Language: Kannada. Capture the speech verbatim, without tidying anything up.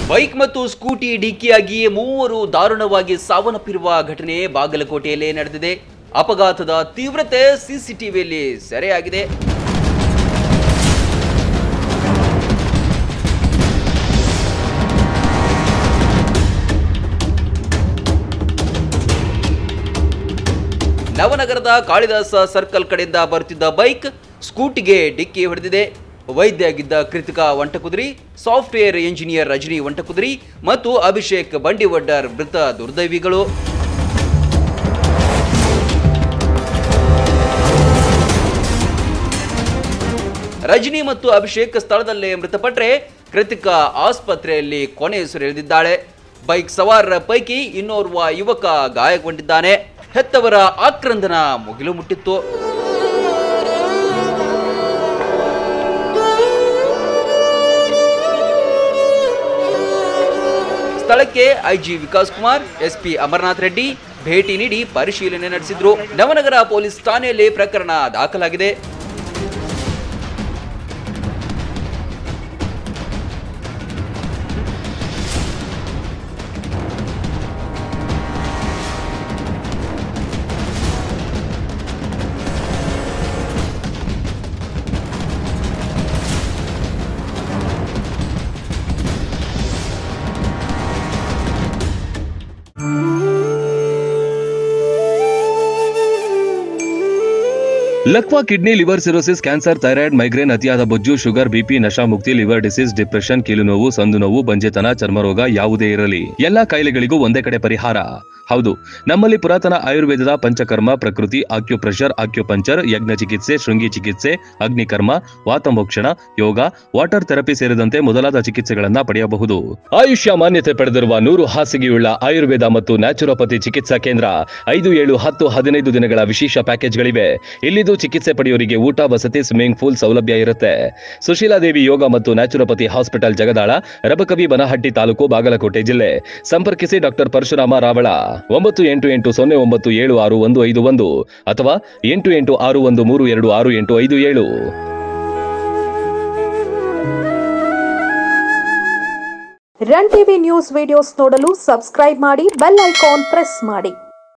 ಬೈಕ್ ಮತ್ತು ಸ್ಕೂಟಿ ಡಿಕ್ಕಿಯಾಗಿ ಮೂವರು ದಾರುಣವಾಗಿ ಸಾವನ್ನಪ್ಪಿರುವ ಘಟನೆ ಬಾಗಲಕೋಟೆಯಲ್ಲೇ ನಡೆದಿದೆ. ಅಪಘಾತದ ತೀವ್ರತೆ ಸಿಸಿಟಿವಿಯಲ್ಲಿ ಸೆರೆಯಾಗಿದೆ. ನವನಗರದ ಕಾಳಿದಾಸ ಸರ್ಕಲ್ ಕಡೆಯಿಂದ ಬರುತ್ತಿದ್ದ ಬೈಕ್ ಸ್ಕೂಟಿಗೆ ಡಿಕ್ಕಿ ಹೊಡೆದಿದೆ. ವೈದ್ಯ ಆಗಿದ್ದ ಕೃತಿಕಾ ವಂಟಕುದ್ರಿ, ಸಾಫ್ಟ್ವೇರ್ ಇಂಜಿನಿಯರ್ ರಜನಿ ವಂಟಕುದ್ರಿ ಮತ್ತು ಅಭಿಷೇಕ್ ಬಂಡಿವಡ್ಡರ್ ಮೃತ ದುರ್ದೈವಿಗಳು. ರಜನಿ ಮತ್ತು ಅಭಿಷೇಕ್ ಸ್ಥಳದಲ್ಲೇ ಮೃತಪಟ್ಟರೆ ಕೃತಿಕಾ ಆಸ್ಪತ್ರೆಯಲ್ಲಿ ಕೊನೆಯುಸಿರೆಳೆದಿದ್ದಾಳೆ. ಬೈಕ್ ಸವಾರರ ಪೈಕಿ ಇನ್ನೋರ್ವ ಯುವಕ ಗಾಯಗೊಂಡಿದ್ದಾನೆ. ಹೆತ್ತವರ ಆಕ್ರಂದನ ಮುಗಿಲು ಮುಟ್ಟಿತ್ತು. ಸ್ಥಳಕ್ಕೆ ಐಜಿ ವಿಕಾಸ್ ಕುಮಾರ್, ಎಸ್ಪಿ ಅಮರನಾಥ್ ರೆಡ್ಡಿ ಭೇಟಿ ನೀಡಿ ಪರಿಶೀಲನೆ ನಡೆಸಿದ್ರು. ನವನಗರ ಪೊಲೀಸ್ ಠಾಣೆಯಲ್ಲಿ ಪ್ರಕರಣ ದಾಖಲಾಗಿದೆ. ಲಕ್ವಾ kidney, liver cirrhosis, cancer, thyroid, migraine, ಅತಿಯಾದ ಬೊಜ್ಜು, ಶುಗರ್, ಬಿಪಿ, ನಶಾ ಮುಕ್ತಿ, ಲಿವರ್ ಡಿಸೀಸ್, ಡಿಪ್ರೆಷನ್, ಕೀಲು ನೋವು, ಸಂದು ನೋವು, ಬಂಜೆತನ, ಚರ್ಮರೋಗ ಯಾವುದೇ ಇರಲಿ ಎಲ್ಲಾ ಕಾಯಿಲೆಗಳಿಗೂ ಒಂದೇ ಕಡೆ ಪರಿಹಾರ. ಹೌದು, ನಮ್ಮಲ್ಲಿ ಪುರಾತನ ಆಯುರ್ವೇದದ ಪಂಚಕರ್ಮ, ಪ್ರಕೃತಿ, ಆಕ್ಯುಪ್ರೆಷರ್, ಆಕ್ಯುಪಂಚರ್, ಯಜ್ಞ ಚಿಕಿತ್ಸೆ, ಶೃಂಗಿ ಚಿಕಿತ್ಸೆ, ಅಗ್ನಿಕರ್ಮ, ವಾತಮೋಕ್ಷಣ, ಯೋಗ, ವಾಟರ್ ಥೆರಪಿ ಸೇರಿದಂತೆ ಮೊದಲಾದ ಚಿಕಿತ್ಸೆಗಳನ್ನ ಪಡೆಯಬಹುದು. ಆಯುಷ್ಯ ಮಾನ್ಯತೆ ಪಡೆದಿರುವ ನೂರು ಹಾಸಿಗೆಯುಳ್ಳ ಆಯುರ್ವೇದ ಮತ್ತು ನ್ಯಾಚುರೋಪತಿ ಚಿಕಿತ್ಸಾ ಕೇಂದ್ರ. ಐದು ಏಳು ಹತ್ತು ಹದಿನೈದು ದಿನಗಳ ವಿಶೇಷ ಪ್ಯಾಕೇಜ್ಗಳಿವೆ. ಇಲ್ಲಿದ್ದು ಚಿಕಿತ್ಸೆ ಪಡೆಯೋರಿಗೆ ಊಟ, ವಸತಿ, ಸ್ವಿಮ್ಮಿಂಗ್ ಪೂಲ್ ಸೌಲಭ್ಯ ಇರುತ್ತೆ. ಸುಶೀಲಾದೇವಿ ಯೋಗ ಮತ್ತು ನ್ಯಾಚುರೋಪತಿ ಹಾಸ್ಪಿಟಲ್, ಜಗದಾಳ, ರಬಕವಿ, ಬನಹಟ್ಟಿ ತಾಲೂಕು, ಬಾಗಲಕೋಟೆ ಜಿಲ್ಲೆ. ಸಂಪರ್ಕಿಸಿ ಡಾಕ್ಟರ್ ಪರಶುರಾಮ ರಾವಳ, ಒಂಬತ್ತು ಎಂಟು ಎಂಟು ಸೊನ್ನೆ ಒಂಬತ್ತು ಏಳು ಆರು ಒಂದು ಐದು ಒಂದು ಅಥವಾ ಎಂಟು ಎಂಟು ಆರು ಒಂದು ಮೂರು ಎರಡು ಆರು ಎಂಟು ಐದು ಏಳು. ರನ್ ಟಿವಿ ನ್ಯೂಸ್ ವಿಡಿಯೋಸ್ ನೋಡಲು ಸಬ್ಸ್ಕ್ರೈಬ್ ಮಾಡಿ, ಬೆಲ್ ಐಕಾನ್ ಪ್ರೆಸ್ ಮಾಡಿ.